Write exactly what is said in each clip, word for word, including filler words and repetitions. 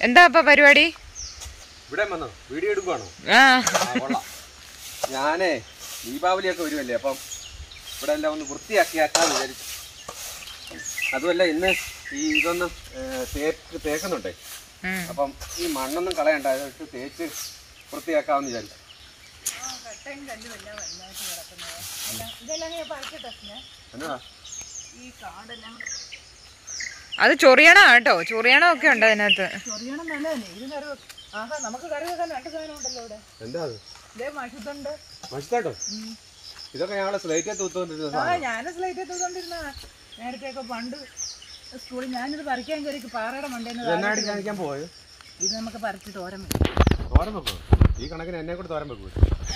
എന്താ അപ്പൊ പരിപാടി? ഇവിടെ വന്നോ വീഡിയോ എടുക്കുവാണോ? ഞാനേ ദീപാവലിയൊക്കെ വരുമല്ലേ, അപ്പം ഇവിടെ എല്ലാം ഒന്ന് വൃത്തിയാക്കിയാക്കാന്ന് വിചാരിച്ചു. അതുമല്ല ഇന്ന് ഈ ഇതൊന്ന് തേക്ക് തേക്കുന്നുണ്ടേ, അപ്പം ഈ മണ്ണൊന്നും കളയണ്ട, അതൊക്കെ തേച്ച് വൃത്തിയാക്കാമെന്ന് വിചാരിച്ചു. എന്നാ അത് ചൊറിയണം കേട്ടോ, ചൊറിയണം ഒക്കെ ഉണ്ട് അതിനകത്ത്. എന്താ മഷിത്തോട്ടോ? ഇതൊക്കെ ഞങ്ങളെ സ്ലൈറ്റ് തൂത്തോണ്ടിരുന്ന ഞാൻ സ്ലൈറ്റ് തൂത്തോണ്ടിരുന്ന നേരത്തെയൊക്കെ പണ്ട് സ്കൂളിൽ ഞാനിത് പറിക്കാൻ കയറി പാറയുടെ മണ്ടേന്ന് കാണിക്കാൻ പോയോ? ഇത് നമുക്ക് പറിച്ച് തോരൻ വെക്കും. തോരൻ വെക്കോ? ഈ കണക്കിന് എന്നെ കൂടെ തോരൻ വെക്കൂ.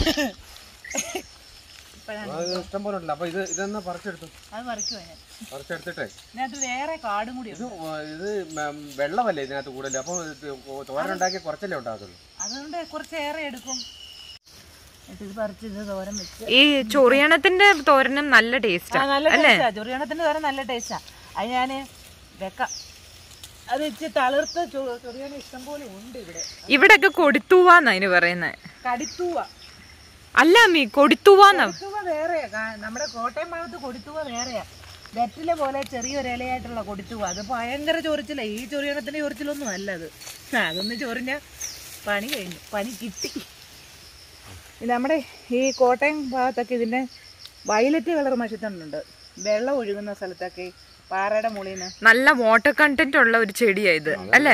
ഇഷ്ടം പോലെ ഉണ്ടല്ലോ. അപ്പൊ ഇത് ഇതെന്നാ പറിച്ചെടുത്തു? അത് പറിക്കുവാ ഞാൻ. പറിച്ചെടുത്തിട്ടേ ഇതിനകത്ത് വേറെ കാടും കൂടി ഇത് ഇത് വെള്ളമല്ലേ ഇതിനകത്ത് കൂടുതൽ, അപ്പൊ തോരൻ ഉണ്ടാക്കിയ കുറച്ചല്ലേ ഉണ്ടാകത്തുള്ളൂ. അതുകൊണ്ട് കുറച്ചേറെ എടുക്കും. ഇത് പറിച്ച് ഇത് തോരൻ വെച്ച്. ഈ ചൊറിയണത്തിന്റെ തോരനും നല്ല ടേസ്റ്റാ അല്ലേ? ചൊറിയണത്തിന്റെ തോരൻ നല്ല ടേസ്റ്റാ. അത് ഞാന് വെക്കാം. അത് വെച്ച് തളിർത്ത് ചൊറിയണ ഇഷ്ടം പോലെ ഉണ്ട് ഇവിടെ. ഇവിടെയൊക്കെ കൊടുത്തൂവാന്ന് അതിന് പറയുന്നത്. കടിത്തൂവ അല്ല മീ കൊടുത്തൂവാന്ന്. കൊടുത്തൂവ വേറെയാ, നമ്മുടെ കോട്ടയം ഭാഗത്ത് കൊടുത്തൂവ വേറെയാ. വെറ്റിലെ പോലെ ചെറിയൊരു ഇലയായിട്ടുള്ള കൊടുത്തൂവ. അത് ഭയങ്കര ചൊറിച്ചില്ല. ഈ ചൊറിയണത്തിന്റെ ചൊറിച്ചിലൊന്നും അല്ല അത്. അതൊന്ന് ചൊറിഞ്ഞ പണി കഴിഞ്ഞു, പണി കിട്ടി. നമ്മുടെ ഈ കോട്ടയം ഭാഗത്തൊക്കെ ഇതിന്റെ വയലറ്റ് കളർ മഷിത്തണ്ടുണ്ട്. വെള്ളം ഒഴുകുന്ന സ്ഥലത്തൊക്കെ പാറയുടെ മുളിന്ന് നല്ല വാട്ടർ കണ്ടന്റ് ഉള്ള ഒരു ചെടിയാ ഇത് അല്ലേ?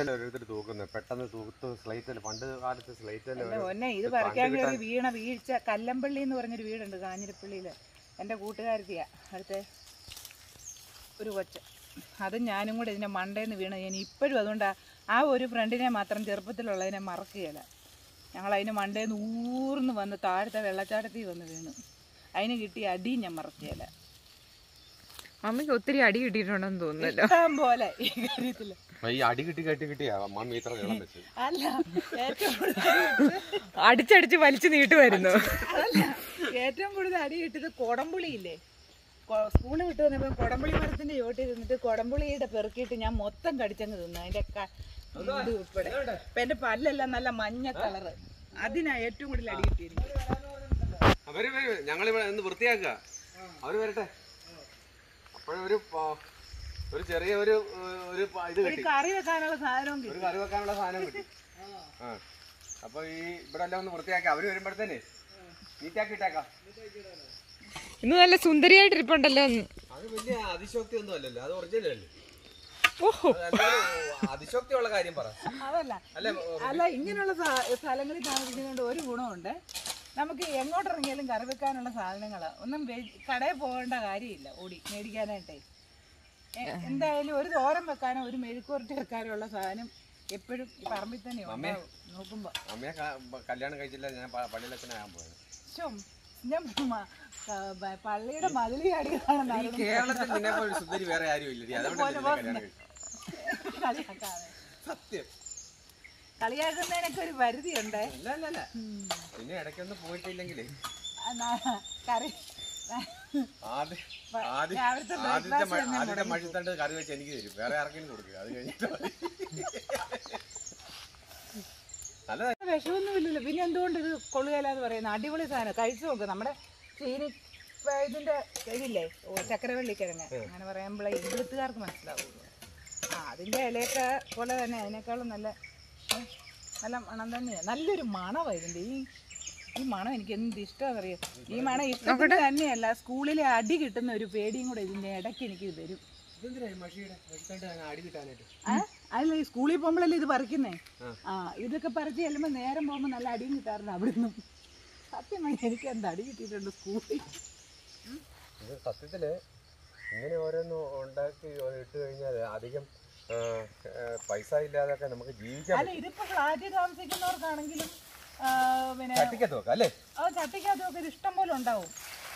ഒന്നെ ഇത് പറിക്കാൻ കയറി വീണ വീഴ്ച. കല്ലമ്പള്ളി എന്ന് പറഞ്ഞൊരു വീടുണ്ട് കാഞ്ഞിരപ്പള്ളിയില്, എൻ്റെ കൂട്ടുകാരത്തിയാ. അടുത്ത ഒരു കൊച്ച, അതും ഞാനും കൂടെ ഇതിന്റെ മണ്ടേന്ന് വീണ്. ഞാൻ ഇപ്പോഴും അതുകൊണ്ട് ആ ഒരു ഫ്രണ്ടിനെ മാത്രം ചെറുപ്പത്തിലുള്ളതിനെ മറക്കുകയില്ല. ഞങ്ങൾ അതിന് മണ്ടേന്ന് ഊർന്ന് വന്ന് താഴത്തെ വെള്ളച്ചാട്ടത്തിൽ വന്ന് വീണു. അതിന് കിട്ടിയ അടിയും ഞാൻ മറക്കുകയില്ല. മമ്മിക്ക് ഒത്തിരി അടി കിട്ടിയിട്ടുണ്ടെന്ന് തോന്നുന്നല്ലോ. ഇഷ്ടം പോലെ ഈ കാര്യത്തില് അടി കിട്ടി കെട്ടി കിട്ടിയാ മമ്മി ഇത്ര നീളം വെച്ചു. അല്ല, ഏറ്റവും അടിച്ചടിച്ച് വലിച്ചു നീട്ടുമായിരുന്നു. അതല്ല, ഏറ്റവും കൂടുതൽ അടി കിട്ടിയത് കൊടംപുളിയില്ലേ. സ്കൂളിൽ വിട്ട് വന്നപ്പോ കൊടംപുളി മരത്തിന്റെ ചോട്ടിൽ നിന്നിട്ട് കൊടംപുളിയുടെ പെറുക്കിയിട്ട് ഞാൻ മൊത്തം കടിച്ചങ്ങ് തിന്നു. അതിന്റെ ഇത് ഉൾപ്പെടെ. അപ്പൊ എന്റെ പല്ലെല്ലാം നല്ല മഞ്ഞ കളറ്. അതിനാ ഏറ്റവും കൂടുതൽ അടി കിട്ടിയിരിക്കുന്നത്. ഞങ്ങളിവിടെ നിന്ന് വൃത്തിയാക്കുക, അവര് വരട്ടെ. അപ്പോഴൊരു ഒരു ചെറിയ ഒരു ഇത് കിട്ടി, കറി വെക്കാനുള്ള സാധനവും കിട്ടി. ഒരു കറി വെക്കാനുള്ള സാധനം കിട്ടി. ആ അപ്പൊ ഈ ഇവിടെ എല്ലാം ഒന്ന് വൃത്തിയാക്കി അവര് വരുമ്പോഴത്തേനെ നീറ്റാക്കിയിട്ടേക്കാം. ഇന്ന് നല്ല സുന്ദരിയായിട്ടിരിപ്പുണ്ടല്ലോ. അത് വലിയ അതിശോക്തി ഒന്നും അല്ലല്ലോ, അത് ഒറിജിനൽ അല്ലേ. ഓഹോ, അതിശോക്തിയുള്ള കാര്യം പറ. അതല്ല അല്ല ഇങ്ങനെയുള്ള സ്ഥലങ്ങളിൽ താമസിക്കുന്നതുകൊണ്ട് ഒരു ഗുണമുണ്ട്. നമുക്ക് എങ്ങോട്ടിറങ്ങിയാലും കറി വെക്കാനുള്ള സാധനങ്ങൾ ഒന്നും കടയിൽ പോകേണ്ട കാര്യമില്ല ഓടി മേടിക്കാനായിട്ടേ. എന്തായാലും ഒരു തോരൻ വെക്കാനോ ഒരു മെഴുക്കുവരട്ടി വെക്കാനോ ഉള്ള സാധനം എപ്പോഴും ഈ പറമ്പിൽ തന്നെ ഉണ്ടാവും. നോക്കുമ്പോ അമ്മയെ കല്യാണം കഴിച്ചില്ല, ഞാൻ പള്ളിയിലച്ഛനാകാൻ പോയത്. ഞാൻ പള്ളിയുടെ മതിലി അടിയാണ്. കേരളത്തിൽ നിന്നെപ്പോലെ സുന്ദരി വേറെ ആരും ഇല്ല, അതുകൊണ്ട് കളിയാക്കാതെ. സത്യം കളിയാക്കുന്നതിനൊക്കെ ഒരു പരിധിയുണ്ട്. പിന്നെ ഇടയ്ക്കൊന്നും പോയിട്ടില്ലെങ്കിലേ കറി ആദ്യത്തെ മഴിത്തണ്ട് കറി വെച്ച് എനിക്ക് തരും, വേറെ ആർക്കെങ്കിലും കൊടുക്കുക. അത് കഴിഞ്ഞിട്ട് നല്ല വിഷമൊന്നുമില്ലല്ലോ. പിന്നെ എന്തുകൊണ്ട് ഇത് കൊള്ളുകയില്ലാന്ന് പറയുന്നത്? അടിപൊളി സാധനം, കഴിച്ചു നോക്ക്. നമ്മുടെ ചീനി ഇതിന്റെ ഇതില്ലേ, ചക്കരവള്ളിക്കിഴങ്ങ്, അങ്ങനെ പറയുമ്പോഴേ ഇവിടുത്തുകാർക്ക് മനസ്സിലാവുള്ളൂ. ആ അതിന്റെ ഇലയൊക്കെ പോലെ തന്നെ അതിനേക്കാളും നല്ല നല്ല മണം തന്നെയാണ്. നല്ലൊരു മണമാണ് ഇതിന്റെ. ഈ ഈ മണം എനിക്ക് എന്ത് ഇഷ്ടമാണെന്നറിയാം. ഈ മണം ഇഷ്ടപ്പെട്ട് തന്നെയല്ല, സ്കൂളിലെ അടി കിട്ടുന്ന ഒരു പേടിയും കൂടെ ഇതിന്റെ ഇടയ്ക്ക് എനിക്ക് വരും. അല്ല, ഈ സ്കൂളിൽ പോകുമ്പോഴല്ലേ ഇത് പറിക്കുന്നേ. ആ ഇതൊക്കെ പറിച്ച് ചെല്ലുമ്പോ നേരം പോകുമ്പോ നല്ല അടിയും കിട്ടാറുണ്ട് അവിടുന്ന്. സത്യമായി എനിക്ക് എന്താ അടി കിട്ടിയിട്ടുണ്ട് സ്കൂളിൽ. സത്യത്തില് ഇങ്ങനെ ഓരോന്ന് ഉണ്ടാക്കി ഇട്ട് കഴിഞ്ഞാൽ അധികം പൈസ ഇല്ലാതൊക്കെ നമുക്ക് ജീവിക്കാം. അല്ല, ഇതിപ്പോ ഫ്ലാറ്റിൽ താമസിക്കുന്നവർക്കാണെങ്കിലും പിന്നെ ചട്ടിക്കകത്ത് അല്ലേ, അത് ചട്ടിക്കകത്തൊക്കെ ഇത് ഇഷ്ടം പോലെ ഉണ്ടാവും.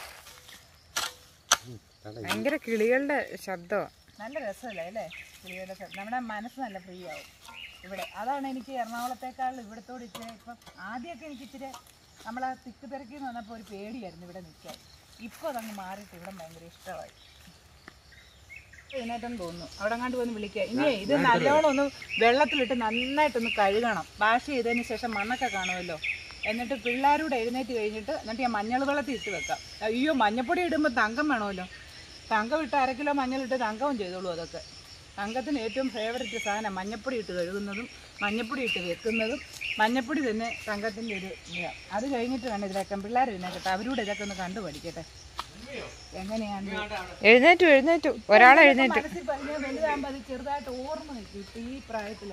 ഭയങ്കര കിളികളുടെ ശബ്ദമാണ്. നല്ല രസമല്ലേ അല്ലേ കിളികളുടെ ശബ്ദം? നമ്മുടെ മനസ്സ് നല്ല ഫ്രീ ആവും ഇവിടെ. അതാണ് എനിക്ക് എറണാകുളത്തേക്കാൾ ഇവിടത്തോട് ഇച്ചിരി. ഇപ്പം ആദ്യമൊക്കെ എനിക്ക് ഇച്ചിരി നമ്മളെ തിക്ക് തിരക്കിന്ന് വന്നപ്പോൾ ഒരു പേടിയായിരുന്നു ഇവിടെ നിൽക്കാൻ. ഇപ്പോൾ അതങ്ങ് മാറിയിട്ട് ഇവിടെ ഭയങ്കര ഇഷ്ടമായി. ഇതിനായിട്ടെന്ന് തോന്നുന്നു. അവിടെ അങ്ങാണ്ട് വന്ന് വിളിക്കുക. ഇനിയേ ഇത് നല്ലോണം ഒന്ന് വെള്ളത്തിലിട്ട് നന്നായിട്ടൊന്ന് കഴുകണം. വാഷ് ചെയ്തതിന് ശേഷം മണ്ണൊക്കെ കാണുമല്ലോ. എന്നിട്ട് പിള്ളേരോട് എഴുന്നേറ്റ് കഴിഞ്ഞിട്ട് എന്നിട്ട് ഞാൻ മഞ്ഞൾ വെള്ളത്തിൽ ഇട്ട് വെക്കാം. അയ്യോ മഞ്ഞപ്പൊടി ഇടുമ്പോൾ തങ്കം വേണമല്ലോ. തങ്കം ഇട്ട് അര കിലോ മഞ്ഞളിട്ട് തങ്കവും ചെയ്തോളൂ. അതൊക്കെ തങ്കത്തിന് ഏറ്റവും ഫേവററ്റ് സാധനം. മഞ്ഞപ്പൊടി ഇട്ട് കഴുകുന്നതും മഞ്ഞപ്പൊടി ഇട്ട് വെക്കുന്നതും മഞ്ഞപ്പൊടി തന്നെ തങ്കത്തിൻ്റെ ഒരു ഇതാണ്. അത് കഴിഞ്ഞിട്ട് വേണം ഇതിലേക്കാൻ. പിള്ളേർ എഴുന്നേക്കട്ടെ, അവരോട് ഇതൊക്കെ ഒന്ന് കണ്ടു പഠിക്കട്ടെ എങ്ങനെയാണ്. എഴുന്നേറ്റു എഴുന്നേറ്റു ഒരാൾ എഴുന്നേറ്റു. മനസ്സിൽ പറഞ്ഞാൽ വലുതാകുമ്പോൾ അത് ചെറുതായിട്ട് ഓർമ്മ കിട്ടി. ഈ പ്രായത്തില്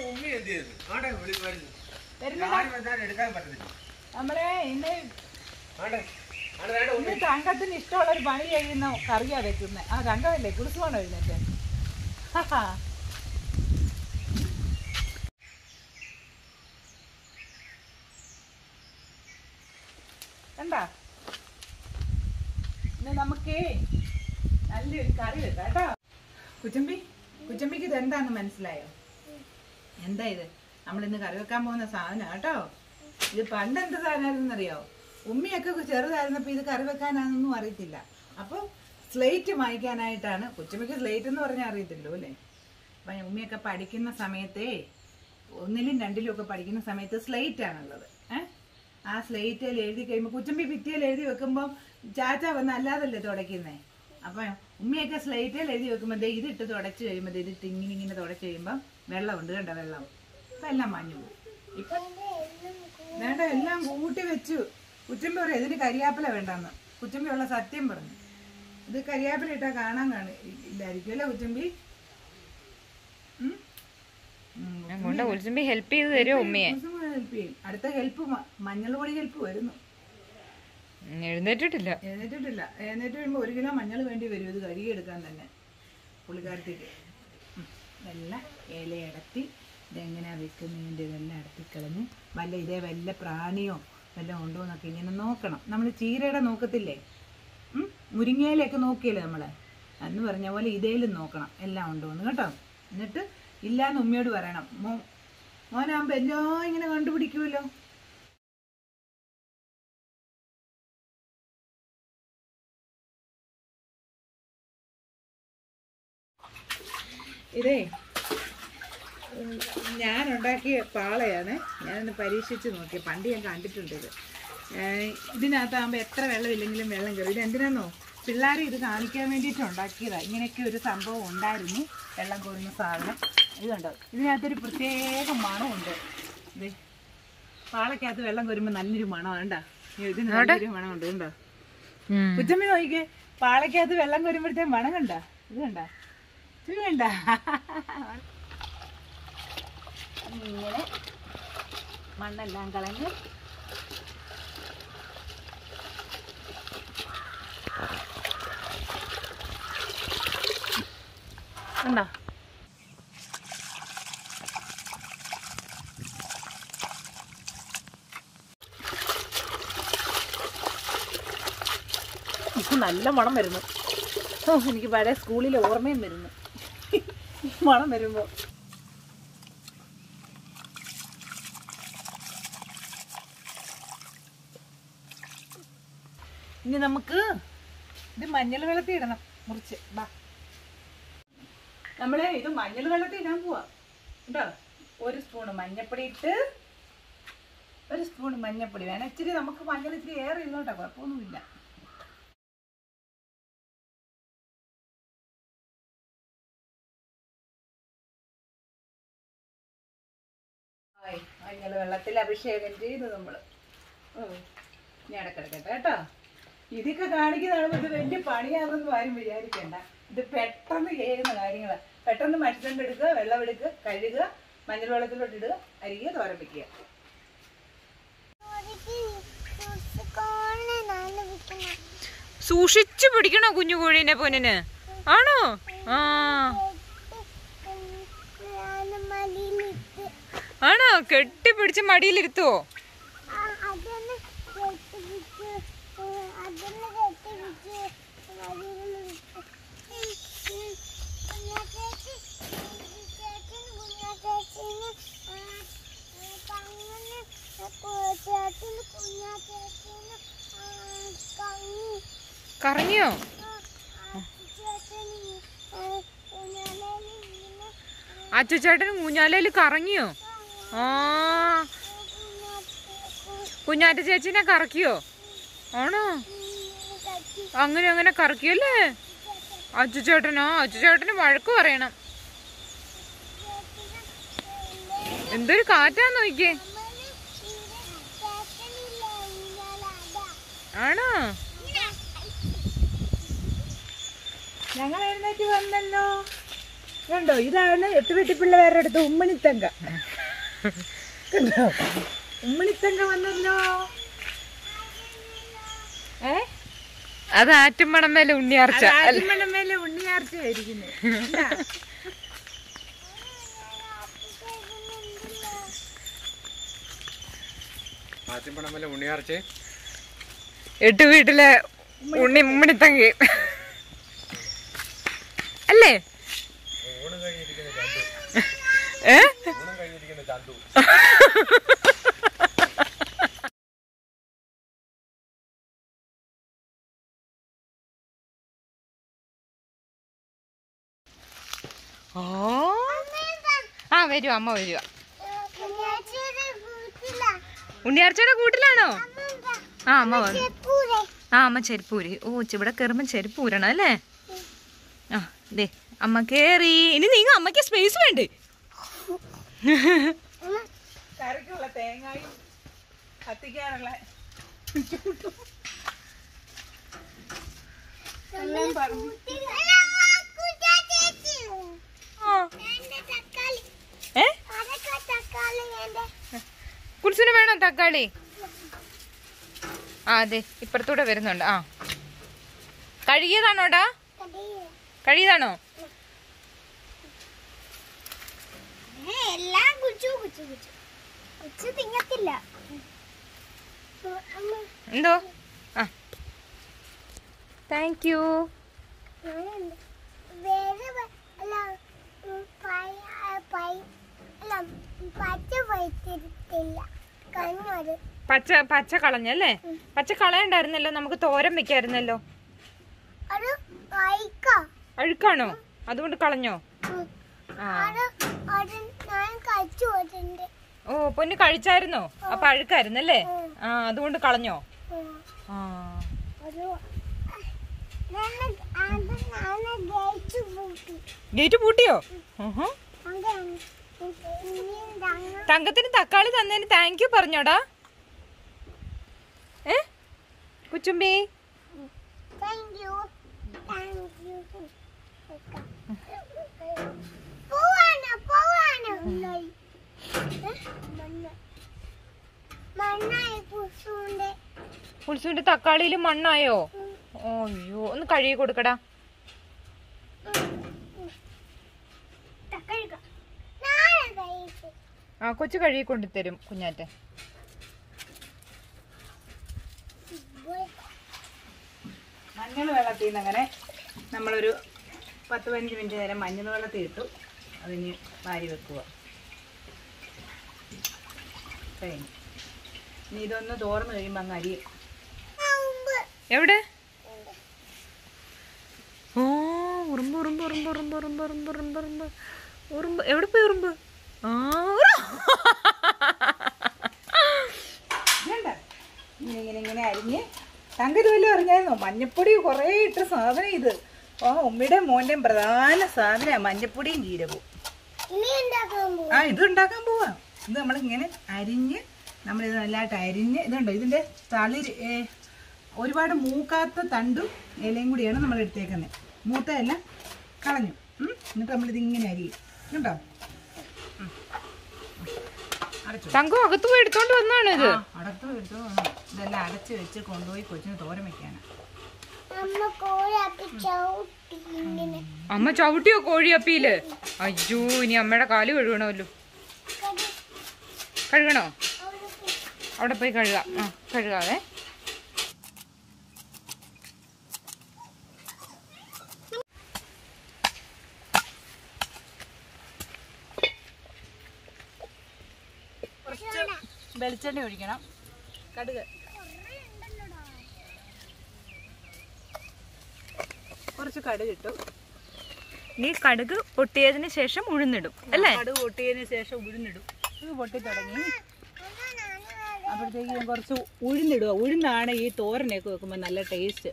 നമ്മളെ ഇന്ന് ഇന്ന് തങ്കത്തിന് ഇഷ്ടമുള്ള ഒരു പണി കഴിയുന്ന കറിയാ വെക്കുന്നത്. ആ തങ്കമല്ലേ കുളിച്ചുപോണോ എഴുന്നേറ്റ്? കണ്ടാ ഇന്ന് നമുക്കേ നല്ലൊരു കറി വെക്കാം കേട്ടോ. കുച്ചമ്പി കുച്ചമ്പിക്ക് ഇത് എന്താന്ന് മനസ്സിലായോ? എന്താ ഇത്? നമ്മളിന്ന് കറി വെക്കാൻ പോകുന്ന സാധനം കേട്ടോ. ഇത് പണ്ട് എന്ത് സാധനമായിരുന്നറിയോ? ഉമ്മിയൊക്കെ ചെറുതായിരുന്നപ്പോൾ ഇത് കറി വെക്കാനാണെന്നൊന്നും അറിയത്തില്ല. അപ്പോൾ സ്ലേറ്റ് മായ്ക്കാനായിട്ടാണ്. കുച്ചമ്പിക്ക് സ്ലേറ്റ് എന്ന് പറഞ്ഞാൽ അറിയത്തില്ലോ അല്ലേ? അപ്പം ഉമ്മിയൊക്കെ പഠിക്കുന്ന സമയത്തേ ഒന്നിലും രണ്ടിലും ഒക്കെ പഠിക്കുന്ന സമയത്ത് സ്ലേറ്റ് ആണുള്ളത്. ഏഹ് ആ സ്ലേറ്റിൽ എഴുതി കഴിയുമ്പോൾ കുച്ചമ്പി ഭിത്തിയിൽ എഴുതി വെക്കുമ്പോൾ ചാച്ച വന്ന് അല്ലാതല്ലേ തുടയ്ക്കുന്നേ. അപ്പം ഉമ്മിയൊക്കെ സ്ലേറ്റിൽ എഴുതി വെക്കുമ്പോൾ ദേ ഇതിട്ട് തുടച്ച് കഴിയുമ്പോൾ ഇതിട്ട് ഇങ്ങനെ ഇങ്ങനെ തുടച്ച് കഴിയുമ്പോൾ വെള്ളമുണ്ട് കണ്ടോ, വെള്ളം. ഇപ്പം എല്ലാം മഞ്ഞു പോകും. ഇപ്പം വേണ്ട എല്ലാം കൂട്ടി വെച്ചു. കുച്ചമ്പി പറയും ഇതിന് കരിയാപ്പില വേണ്ടെന്ന്. കുച്ചമ്പി ഉള്ള സത്യം പറഞ്ഞു. ഇത് കരിയാപ്പില ഇട്ടാൽ കാണാൻ കാണി ഇല്ലായിരിക്കും അല്ലേ കുച്ചമ്പി? കുച്ചമ്പി ഹെൽപ്പ് ചെയ്ത് തരുമോ ഉമ്മയെ? ഹെൽപ്പ് ചെയ്യും. അടുത്ത ഹെൽപ്പ് മഞ്ഞൾ പൊടി ഹെൽപ്പ് വരുന്നു. എഴുന്നേറ്റിട്ടില്ല എഴുന്നേറ്റിട്ടില്ല എഴുന്നേറ്റ് കഴിയുമ്പോൾ ഒരു കിലോ മഞ്ഞൾ വേണ്ടി വരും ഇത് കഴുകിയെടുക്കാൻ തന്നെ പുള്ളിക്കാരത്തേക്ക്. ഇതെല്ലാം ഇലയടത്തി ഇതെങ്ങനെയാണ് വെക്കുന്നതിൻ്റെ ഇതെല്ലാം അടത്തിക്കളഞ്ഞ് വല്ല ഇതേ വല്ല പ്രാണിയോ വല്ലതും ഉണ്ടോ എന്നൊക്കെ ഇങ്ങനെ നോക്കണം. നമ്മൾ ചീരയുടെ നോക്കത്തില്ലേ, മുരിങ്ങയിലൊക്കെ നോക്കിയല്ലേ നമ്മൾ, എന്ന് പറഞ്ഞ പോലെ ഇതേലും നോക്കണം എല്ലാം ഉണ്ടോ എന്ന് കേട്ടോ. എന്നിട്ട് ഇല്ലാന്ന് ഉമ്മയോട് പറയണം. മോ മോനാകുമ്പോൾ എല്ലാം ഇങ്ങനെ കണ്ടുപിടിക്കുമല്ലോ. ഇതേ ഞാനുണ്ടാക്കിയ പാളയാണ്. ഞാനൊന്ന് പരീക്ഷിച്ച് നോക്കി. പണ്ട് ഞാൻ കണ്ടിട്ടുണ്ട് ഇത്. ഇതിനകത്താകുമ്പോൾ എത്ര വെള്ളമില്ലെങ്കിലും വെള്ളം കയറും. ഇത് എന്തിനാന്നോ പിള്ളേരെ ഇത് കാണിക്കാൻ വേണ്ടിയിട്ട് ഉണ്ടാക്കിയതാണ്. ഇങ്ങനെയൊക്കെ ഒരു സംഭവം ഉണ്ടായിരുന്നു, വെള്ളം കോരുന്ന സാധനം. ഇത് കണ്ടോ, ഇതിനകത്തൊരു പ്രത്യേക മണമുണ്ട്. ഇത് പാളക്കകത്ത് വെള്ളം കോരുമ്പോൾ നല്ലൊരു മണമാണ് കണ്ടോ. ഇതിന് നല്ലൊരു മണമുണ്ട് കണ്ടോ. കുച്ചമ്മ നോക്കിക്കേ, പാളക്കകത്ത് വെള്ളം കോരുമ്പോഴത്തേക്കും മണം കണ്ടോ. ഇത് കണ്ടോ, ഇത് കണ്ട. ഇങ്ങനെ മണ്ണെല്ലാം കളഞ്ഞ് കണ്ടോ. നല്ല മണം വരുന്നു. ഓ എനിക്ക് പഴയ സ്കൂളിലെ ഓർമ്മയും വരുന്നു മണം വരുമ്പോ. ഇനി നമുക്ക് ഇത് മഞ്ഞൾ വെള്ളത്തിൽ ഇടണം മുറിച്ച്. ബാ നമ്മള് ഇത് മഞ്ഞൾ വെള്ളത്തിൽ ഇടാൻ പോവാ കേട്ടോ. ഒരു സ്പൂണ് മഞ്ഞപ്പൊടി ഇട്ട്, ഒരു സ്പൂൺ മഞ്ഞപ്പൊടി വേണം. ഇച്ചിരി നമുക്ക് മഞ്ഞൾ ഇച്ചിരി ഏറെ ഇന്നോട്ടോ, കുഴപ്പമൊന്നുമില്ല. മഞ്ഞൾ വെള്ളത്തിൽ അഭിഷേകം ചെയ്തു നമ്മള്. ഞാൻ ഇടക്കിടക്കട്ടെ കേട്ടോ. ഇതൊക്കെ കാണിക്കുന്നതാണ്. ഇത് വലിയ പണിയാണെന്ന് ആരും വിചാരിക്കണ്ട. ഇത് പെട്ടെന്ന് ചെയ്യുന്ന കാര്യങ്ങളാണ്. പെട്ടെന്ന് മരുന്നുണ്ട് എടുക്കുക, വെള്ളം എടുക്കുക, കഴുകുക, മഞ്ഞൾ വെള്ളത്തിലോട്ട് ഇടുക, അരിയുക, തോരൻ വയ്ക്കുക. സൂക്ഷിച്ചു പിടിക്കണോ കുഞ്ഞു കോഴീനെ പൊന്നിന്? ആണോ? ആ ആണോ? കെട്ടിപ്പിടിച്ച് മടിയിലിരുത്തുവോ? കറങ്ങിയോ? അച്ചുചേട്ടൻ ഊഞ്ഞാലയിൽ കറങ്ങിയോ? ആ കുഞ്ഞാറ്റ ചേച്ചിനെ കറക്കിയോ? ആണോ? അങ്ങനെ അങ്ങനെ കറക്കിയല്ലേ അച്ചുചേട്ടനോ? അച്ചുചേട്ടന് വഴക്ക് പറയണം. എന്തൊരു കാറ്റാന്ന് നോക്കിയേ. ആണോ? ഞങ്ങൾ എഴുന്നേറ്റ് വന്നല്ലോ. കണ്ടോ, ഇതാണ് എട്ടുവെട്ടിപ്പിള്ളവരുടെ അടുത്ത് ഉമ്മണിത്തങ്ക. കണ്ടോ, ഉമ്മണിത്തങ്ക വന്നല്ലോ. ഏ അത് ആറ്റുമണമേലെ ഉണ്ണിയാർച്ച. ആറ്റുമണമേലെ ഉണ്ണിയാർച്ച ആയിരിക്കുന്നത്. ആറ്റുമണമേലെ ഉണ്ണിയാർച്ച എട്ടു വീട്ടിലെ ഉണ്ണി ഉമ്മണിത്തങ്ക അല്ലേ? ഏ ഓ ആ വരുവാ, അമ്മ വരുവാ. ഉണ്ണിയാർച്ചയുടെ കൂട്ടിലാണോ? ആ അമ്മ വന്നു. ആ അമ്മ ചെരുപ്പൂരി. ഓ ഇവിടെ കയറുമ്പോ ചെരുപ്പൂരണം അല്ലേ? ആ ദേ അമ്മ കേറി. ഇനി നീങ്ങ, അമ്മക്ക് സ്പേസ് വേണ്ടേ? കറിക്കുള്ള തേങ്ങയും കത്തിക്കാനുള്ള എല്ലാം പറഞ്ഞു. ഏ കുൽസിന് വേണോ തക്കാളി? ആ അതെ ഇപ്പുറത്തൂടെ വരുന്നുണ്ട്. ആ കഴുകിയതാണോടാ? കഴുകിയതാണോ? എന്തോ? ആ താങ്ക് യു. പച്ച പച്ച കളഞ്ഞല്ലേ? പച്ച കളയണ്ടായിരുന്നല്ലോ, നമുക്ക് തോരൻ വെക്കായിരുന്നല്ലോ. അഴുക്കാണോ? അതുകൊണ്ട് കളഞ്ഞോ? ഓ പൊന്നു കഴിച്ചായിരുന്നോ? അപ്പൊ അഴുക്കായിരുന്നല്ലേ? ആ അതുകൊണ്ട് കളഞ്ഞോ? ആ ഗേറ്റ് പൂട്ടിയോ? തങ്കത്തിന് തക്കാളി തന്നതിന് താങ്ക് യു പറഞ്ഞോടാ. ഏ കുച്ചുമ്പി കുൽസുവിന്റെ തക്കാളിയിൽ മണ്ണായോ? അയ്യോ ഒന്ന് കഴുകി കൊടുക്കടാ. ആ കൊച്ചു കഴുകി കൊണ്ടുതരും കുഞ്ഞാറ്റെ. മഞ്ഞൾ വെള്ളത്തിൽ നിന്ന് അങ്ങനെ നമ്മളൊരു പത്ത് പതിനഞ്ച് മിനിറ്റ് നേരം മഞ്ഞൾ വെള്ളത്തിൽ ഇട്ടു. അതിന് വാരി വെക്കുക. കഴിഞ്ഞു. ഇനി ഇതൊന്ന് തോർന്ന് കഴിയുമ്പോൾ അങ്ങ് അരി. എവിടെ? ഓ ഉറുമ്പ് ഉറുമ്പ് ഉറുമ്പ് ഉറുമ്പ് ഉറുമ്പ് ഉറുമ്പ് ഉറുമ്പ് ഉറുമ്പ് ഉറുമ്പ് എവിടെ പോയി ഉറുമ്പ്? ആ ഇങ്ങനെ ഇങ്ങനെ അരിഞ്ഞ് തങ്ക ഇതുവല്ലോ അറിഞ്ഞായിരുന്നോ? മഞ്ഞപ്പൊടി കുറേ ഇട്ട സാധനം ഇത്. ആ ഉമ്മയുടെയും മോന്റെയും പ്രധാന സാധനമാണ് മഞ്ഞപ്പൊടിയും ജീരകവും. ആ ഇത് ഉണ്ടാക്കാൻ പോവാ. ഇത് നമ്മളിങ്ങനെ അരിഞ്ഞ് നമ്മളിത് നല്ലതായിട്ട് അരിഞ്ഞ് ഇതുണ്ടോ ഇതിൻ്റെ തളിര് ഒരുപാട് മൂക്കാത്ത തണ്ടും ഇലയും കൂടിയാണ് നമ്മൾ എടുത്തേക്കുന്നത്. മൂത്ത എല്ലാം കളഞ്ഞു. എന്നിട്ട് നമ്മളിതിങ്ങനെ അരിയും. കേട്ടോ? തങ്കം അകത്ത് പോയി എടുത്തോണ്ട് വന്നാണ് ഇത്. അടത്ത് എടുത്തോ. ഇതെല്ലാം അടച്ച് വെച്ച് കൊണ്ടുപോയി കൊച്ചിന് തോരൻ വെക്കാനാണ്. അമ്മ ചവിട്ടിയോ കോഴിയപ്പിയില്? അയ്യോ ഇനി അമ്മയുടെ കാല് കഴുകണമല്ലോ. കഴുകണോ? അവിടെ പോയി കഴുകാം. ആ കഴുകാതെ. കുറച്ച് വെളിച്ചെണ്ണ ഒഴിക്കണം. കടുക് കുറച്ച് കടുക് ഇട്ടു. ഇനി കടുക് പൊട്ടിയതിന് ശേഷം ഉഴുന്നിടും അല്ലേ? കടുക് പൊട്ടിയതിന് ശേഷം ഉഴുന്നിടും. ഇത് പൊട്ടി തുടങ്ങി അപ്പോഴത്തേക്കും കുറച്ച് ഉഴുന്നിടുക. ഉഴുന്നാണ് ഈ തോരനൊക്കെ വെക്കുമ്പോൾ നല്ല ടേസ്റ്റ്.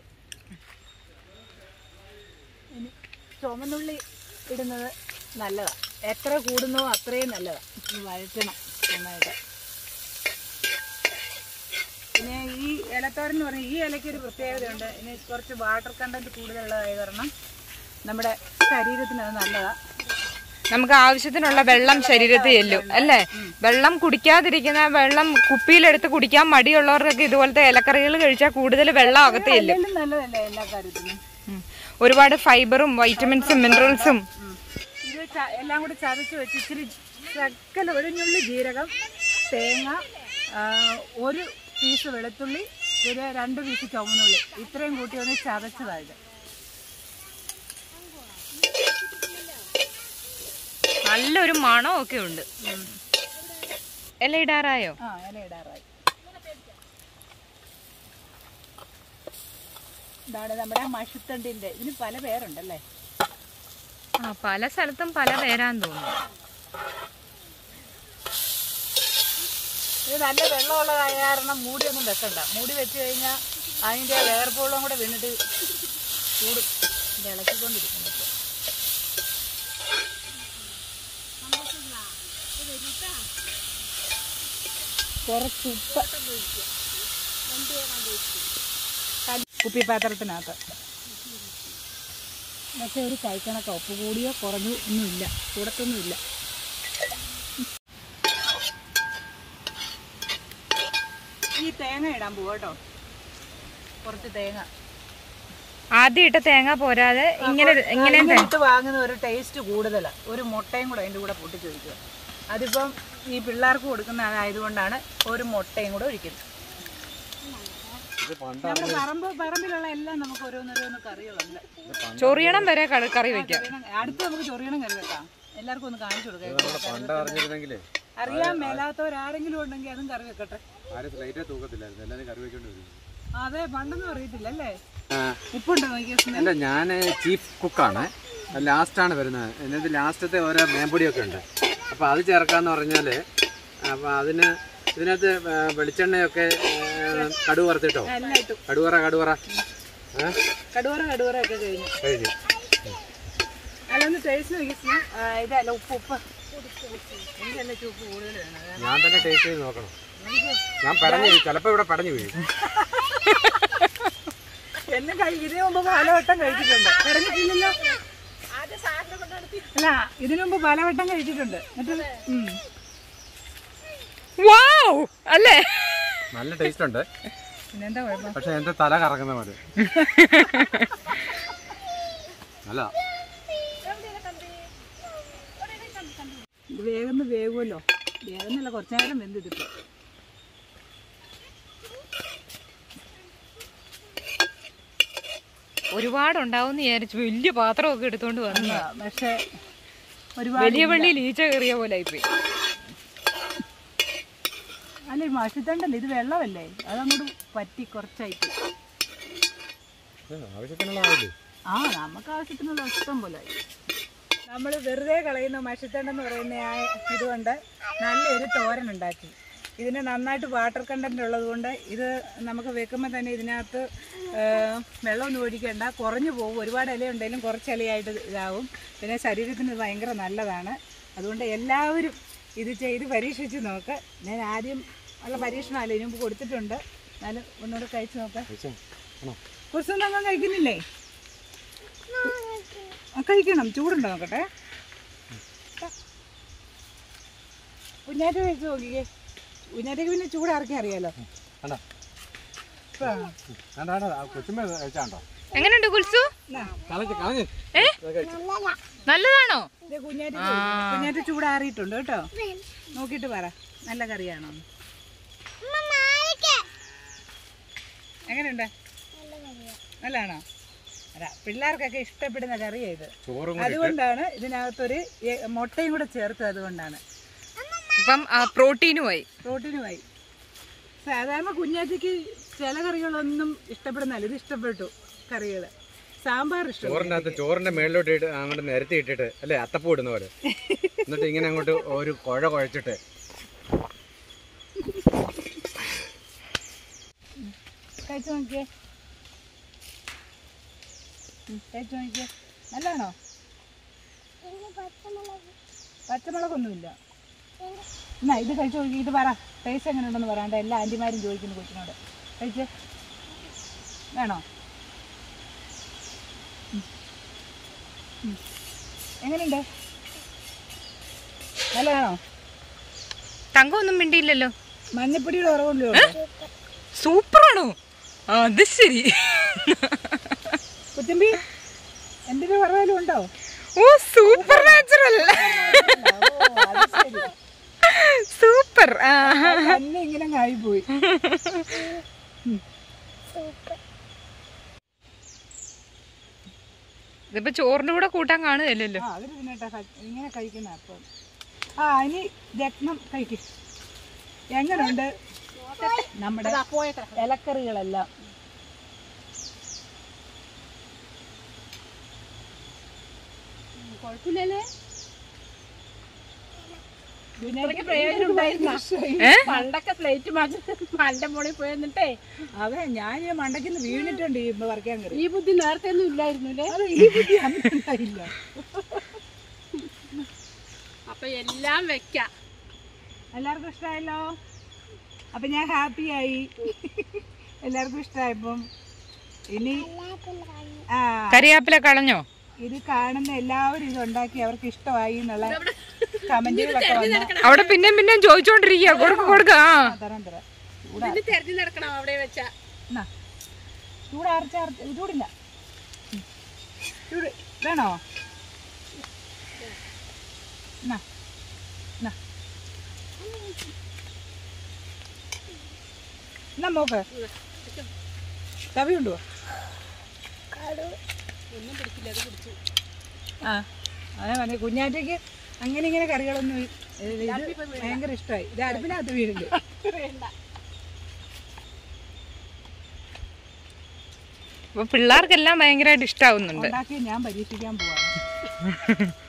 ഇനി ചുമന്നുള്ളി ഇടുന്നത് നല്ലതാണ്. എത്ര കൂടുന്നോ അത്രയും നല്ലതാണ്. ഇത് വഴറ്റണം നന്നായിട്ട്. പിന്നെ ഈ ഇലത്തോരൻ എന്ന് പറഞ്ഞാൽ ഈ ഇലയ്ക്ക് ഒരു പ്രത്യേകതയുണ്ട്. ഇനി കുറച്ച് വാട്ടർ കണ്ടന്റ് കൂടുതലുള്ളതായ കാരണം നമ്മുടെ ശരീരത്തിന് അത് നല്ലതാണ്. നമുക്ക് ആവശ്യത്തിനുള്ള വെള്ളം ശരീരത്തിൽ ചെല്ലും അല്ലേ? വെള്ളം കുടിക്കാതിരിക്കുന്ന, വെള്ളം കുപ്പിയിലെടുത്ത് കുടിക്കാൻ മടിയുള്ളവർക്കൊക്കെ ഇതുപോലത്തെ ഇലക്കറികൾ കഴിച്ചാൽ കൂടുതൽ വെള്ളം അകത്ത് ചെല്ലും. നല്ലതല്ലേ എല്ലാ കാര്യത്തിനും. ഒരുപാട് ഫൈബറും വൈറ്റമിൻസും മിനറൽസും. ഇത് എല്ലാം കൂടി ചതച്ച് വെച്ച് ഇച്ചിരി ശക്കല ഒരു ഞുള്ളി ജീരകം, തേങ്ങ, ഒരു പീസ് വെളുത്തുള്ളി, ഒരു രണ്ട് പീസ് ചുവന്നുള്ളി, ഇത്രയും കൂട്ടി ഒന്ന് ചതച്ചതായത്. നല്ലൊരു മണമൊക്കെ ഉണ്ട്. ഇല ഇടാറായോ? ആ ഇല ഇടാറായി. ഇതാണ് നമ്മുടെ മഷിത്തണ്ടിന്റെ. ഇതിന് പല പേരുണ്ടല്ലേ? ആ, പല സ്ഥലത്തും പല പേരാന്ന് തോന്നുന്നു. ഇത് നല്ല വെള്ളമുള്ളതായ കാരണം മൂടിയൊന്നും വെക്കണ്ട. മൂടി വെച്ച് കഴിഞ്ഞാൽ അതിൻ്റെ വേർപ്പുള്ളം കൂടെ വീണിട്ട് ചൂട് ഇളക്കിക്കൊണ്ടിരിക്കുന്നു. കുറച്ച് ഉപ്പ് കുപ്പി പാത്രത്തിനകത്ത്. പക്ഷെ ഒരു കൈക്കണക്ക ഉപ്പ് കൂടിയോ കുറഞ്ഞു ഒന്നുമില്ല, കൂടത്തൊന്നുമില്ല. ഈ തേങ്ങ ഇടാൻ പോവാ കേട്ടോ. കുറച്ച് തേങ്ങ ആദ്യം ഇട്ട തേങ്ങ പോരാതെ ഇങ്ങനെ ഇങ്ങനെ ഇട്ട് വാങ്ങുന്ന ഒരു ടേസ്റ്റ് കൂടുതലാണ്. ഒരു മുട്ടയും കൂടെ അതിൻ്റെ കൂടെ പൊട്ടിച്ച് ഒഴിക്കുക. അതിപ്പം ഈ പിള്ളേർക്ക് കൊടുക്കുന്ന ആയതുകൊണ്ടാണ് ഒരു മുട്ടയും കൂടെ ഒഴിക്കുന്നത്. നമ്മുടെ പറമ്പ് പറമ്പിലുള്ള എല്ലാം നമുക്ക് ഓരോന്നോരോന്ന് കറികളുണ്ട്. ചൊറിയണം വരെ കറി വെക്കാം. അടുത്ത് നമുക്ക് ചൊറിയണം കറി വെക്കാം. എല്ലാവർക്കും ഒന്ന് കാണിച്ചു കൊടുക്കാം. അറിയാൻ മേലാത്തവരാരെങ്കിലും ഉണ്ടെങ്കിൽ അതും കറി വെക്കട്ടെ. അതെ, പണ്ടൊന്നും അറിയത്തില്ല അല്ലേ? ഉപ്പുണ്ടോ നോക്കിയാ? അല്ല, ഞാൻ ചീഫ് കുക്കാണ്. ലാസ്റ്റാണ് വരുന്നത്. എന്നിട്ട് ലാസ്റ്റത്തെ ഓരോ മേമ്പൊടിയൊക്കെ ഉണ്ട്. അപ്പോൾ അത് ചേർക്കാന്ന് പറഞ്ഞാൽ അപ്പോൾ അതിന് ഇതിനകത്ത് വെളിച്ചെണ്ണയൊക്കെ കടുവ വറുത്തിട്ടോ? കടുവറ കടുവറ കടുവറ കടുവറ ഒക്കെ കഴിഞ്ഞു കഴിഞ്ഞു. അല്ലൊന്ന് ടേസ്റ്റ് നോക്കി. ഇതല്ല ഉപ്പ് ഉപ്പ് എനിക്കല്ല ഉപ്പ് കൂടുതൽ വേണം. ഞാൻ തന്നെ ടേസ്റ്റ് ചെയ്ത് നോക്കണം. ഞാൻ പടഞ്ഞു ചിലപ്പോൾ ഇവിടെ പടഞ്ഞു വീഴും. എന്നെ ഇതിനു മുമ്പ് പലവട്ടം കഴിച്ചിട്ടുണ്ട്. പടഞ്ഞിട്ടില്ലല്ലോ? അല്ല, ഇതിനു മുമ്പ് പലവട്ടം കഴിച്ചിട്ടുണ്ട്. അല്ലേ? നല്ല ടേസ്റ്റ് ഉണ്ട്. പിന്നെന്താ കുഴപ്പം? പക്ഷെ എന്റെ തല കറങ്ങുന്ന പോലെ. അല്ല, ഇത് വേഗം വേകുമല്ലോ. വേഗമെന്നല്ല, കുറച്ചു നേരം വെന്തിട്ടിപ്പോ. ഒരുപാടുണ്ടാവും വിചാരിച്ചു വലിയ പാത്രമൊക്കെ എടുത്തോണ്ട് വന്ന. പക്ഷെ ഒരുപാട് വലിയ വള്ളിയിൽ ഈച്ച കയറിയ പോലെ ആയിപ്പോയി. അല്ല, മഷിത്തണ്ടല്ലേ, ഇത് വെള്ളമല്ലേ, അതങ്ങോട്ട് പറ്റി കുറച്ചായിട്ട്. ആ, നമുക്ക് ആവശ്യത്തിനുള്ള ഇഷ്ടം പോലെ. നമ്മൾ വെറുതെ കളയുന്ന മഷിത്തണ്ടെന്ന് പറയുന്ന ആ ഇതുകൊണ്ട് നല്ലൊരു തോരൻ ഉണ്ടാക്കി. ഇതിന് നന്നായിട്ട് വാട്ടർ കണ്ടന്റ് ഉള്ളത് കൊണ്ട് ഇത് നമുക്ക് വെക്കുമ്പോൾ തന്നെ ഇതിനകത്ത് വെള്ളമൊന്നും ഒഴിക്കേണ്ട, കുറഞ്ഞു പോകും. ഒരുപാട് ഇല ഉണ്ടെങ്കിലും കുറച്ച് ഇലയായിട്ട് ഇതാവും. പിന്നെ ശരീരത്തിന് ഭയങ്കര നല്ലതാണ്. അതുകൊണ്ട് എല്ലാവരും ഇത് ചെയ്ത് പരീക്ഷിച്ച് നോക്ക്. ഞാൻ ആദ്യം ഉള്ള പരീക്ഷണമല്ല, ഇതിനു മുമ്പ് കൊടുത്തിട്ടുണ്ട്. എന്നാലും ഒന്നുകൂടെ കഴിച്ച് നോക്കാം. കുറച്ചൊന്നും അങ്ങനെ കഴിക്കുന്നില്ലേ? കഴിക്കണം. ചൂടുണ്ടോ നോക്കട്ടെ. കുഞ്ഞാറ്റ കഴിച്ച് നോക്കിക്കേ. കുഞ്ഞാറ്റയ്ക്ക് പിന്നെ ചൂടിറക്കി അറിയാലോ. എങ്ങനെയുണ്ട് കുൽസു? നല്ലതാണോ? കുഞ്ഞാറ്റ കുഞ്ഞാറ്റ ചൂടാറിയിട്ടുണ്ട് കേട്ടോ. നോക്കിട്ട് പറ നല്ല കറിയാണോ? എങ്ങനെയുണ്ട്? നല്ലതാണോ? അല്ല, പിള്ളേർക്കൊക്കെ ഇഷ്ടപ്പെടുന്ന കറിയാ ഇത്. അതുകൊണ്ടാണ് ഇതിനകത്തൊരു മുട്ടയും കൂടെ ചേർത്തത്. അതുകൊണ്ടാണ് ഇപ്പം പ്രോട്ടീനുമായി പ്രോട്ടീനുമായി സാധാരണ കുഞ്ഞാറ്റയ്ക്ക് ചില കറികളൊന്നും ഇഷ്ടപ്പെടുന്നല്ല. ഇത് ഇഷ്ടപ്പെട്ടു കറികൾ. സാമ്പാർ ഇഷ്ടം. ചോറിന്റെ അകത്ത് ചോറിന്റെ മേളിലോട്ട് ഇട്ട് അങ്ങോട്ട് നിരത്തി ഇട്ടിട്ട് അല്ലേ അത്തപ്പൂ ഇടുന്ന പോലെ, എന്നിട്ട് ഇങ്ങനെ അങ്ങോട്ട് ഒരു കുഴ കുഴച്ചിട്ട് കഴിച്ചു നോക്കിയേ, കഴിച്ചു നോക്കിയേ. നല്ലതാണോ? പച്ചമുളകൊന്നുമില്ല. എന്നാ ഇത് കഴിച്ചു നോക്കി, ഇത് പറ ടേസ്റ്റ് എങ്ങനെ ഉണ്ടെന്ന് പറയാണ്ട് എല്ലാ ആൻറ്റിമാരും ചോദിക്കുന്നു കൊച്ചിനോട്. കഴിച്ച് വേണോ? എങ്ങനെയുണ്ട്? നല്ലതാണോ? തങ്കം ഒന്നും മിണ്ടിയില്ലല്ലോ. മഞ്ഞപ്പൊടിയുടെ കുറവുള്ളൂ. സൂപ്പറാണോ? അത് ശരി. കുറ്റമ്പി എന്തിനു കുറവായാലും ഉണ്ടോ? Oh super natural, super. തന്നെ ഇങ്ങനെ ആയിപ്പോയി. ഇതിപ്പോ ചോറിന്റെ കൂടെ കൂട്ടാൻ കാണുകയല്ലോ. അവര് പിന്നെ ഇങ്ങനെ കഴിക്കുന്ന. അപ്പം ആ ഇനി രത്നം കഴിക്കും. എങ്ങനെയുണ്ട് നമ്മുടെ ഇലക്കറികളെല്ലാം? കുഴപ്പമില്ലല്ലേ? പണ്ടൊക്കെ പ്ലേറ്റ് മണ്ട മോളിൽ പോയി എന്നിട്ടേ അതെ ഞാൻ മണ്ടയ്ക്ക് വീണിട്ടുണ്ട് ഈ പറിക്കാൻ കയറി. ഈ ബുദ്ധി നേരത്തെ ഒന്നും ഇല്ലായിരുന്നു. ഈ ബുദ്ധി അന്നുണ്ടായില്ല. അപ്പൊ എല്ലാം വെക്കാം. എല്ലാവർക്കും ഇഷ്ടമായല്ലോ. അപ്പൊ ഞാൻ ഹാപ്പിയായി. എല്ലാവർക്കും ഇഷ്ടമായപ്പം ഇനി ആ കറിവേപ്പില കളഞ്ഞോ? ഇത് കാണുന്ന എല്ലാവരും ഇത് ഉണ്ടാക്കി അവർക്ക് ഇഷ്ടമായി എന്നുള്ള കമന്റുകളൊക്കെ വന്നു. അവിടെ പിന്നെയും പിന്നെയും ചോദിച്ചോണ്ടിരിക്കുക. കൊടുക്ക കൊടുക്ക തരാം തരാം. തെരഞ്ഞു നടക്കണം അവിടെ വെച്ചാ. ചൂടാർച്ച ചൂടില്ല. ചൂട് വേണോ? എന്നാ മോക്ക് തവി ഉണ്ടോ? ആ അതെ പറഞ്ഞ കുഞ്ഞാറ്റയ്ക്ക് അങ്ങനെ ഇങ്ങനെ കറികളൊന്നും ഭയങ്കര ഇഷ്ടമായി. ഇത് അടുപ്പിനകത്ത് വീടില്ല. പിള്ളേർക്കെല്ലാം ഭയങ്കരമായിട്ട് ഇഷ്ടാവുന്നുണ്ട്. ഉണ്ടാക്കി ഞാൻ പരീക്ഷിക്കാൻ പോവാണ്.